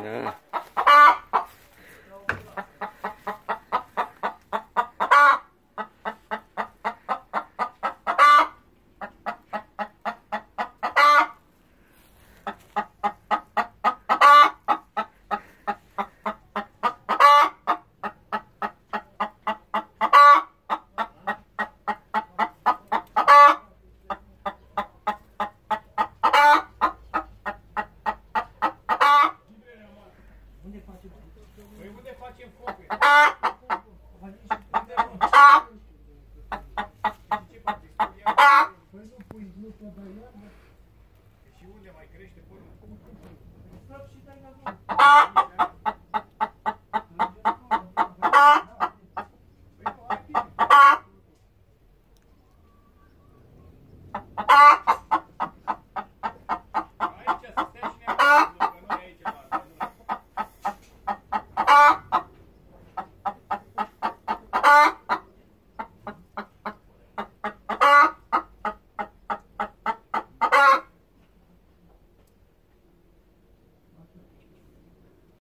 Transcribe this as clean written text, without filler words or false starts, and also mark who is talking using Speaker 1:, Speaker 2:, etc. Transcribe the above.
Speaker 1: Da.
Speaker 2: Păi unde facem focul? Păi nu pui glută de iarnă? Și unde mai crește părul? Stop și dai la mine. Păi nu, hai bine. Aici să stea și neapărat, că nu e aici la asta.